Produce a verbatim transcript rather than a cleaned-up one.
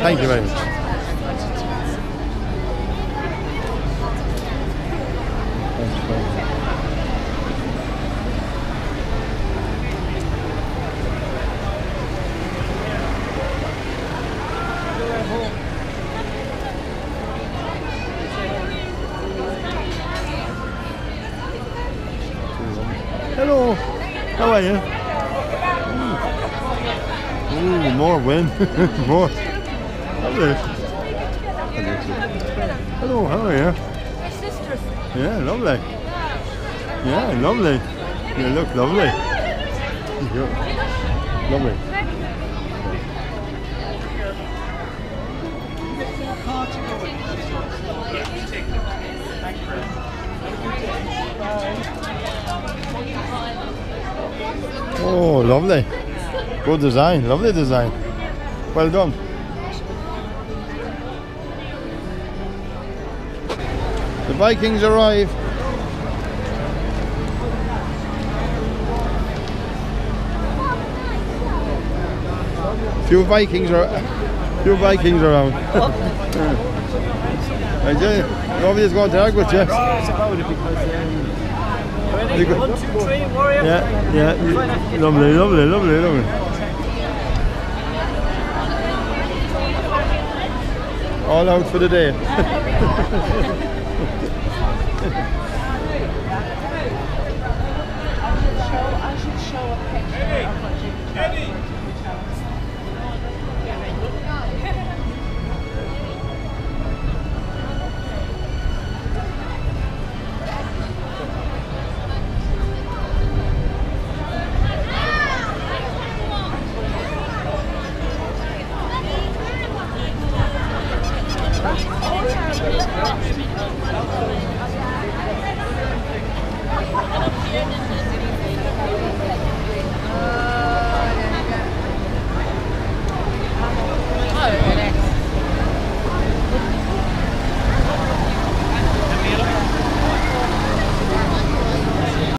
Thank you very much. Hello, how are you? Ooh, more wind, more. Lovely. Hello, how are you? My sisters. Yeah, lovely. Yeah, lovely. You look lovely. Yeah. Lovely. Oh, lovely. Good design, lovely design. Well done. The Vikings arrive. Few Vikings are, few Vikings around. I tell you, nobody's going to argue with you. About it because um, ready? One, two, three, warrior. Yeah, yeah, lovely, lovely, lovely, lovely. All out for the day.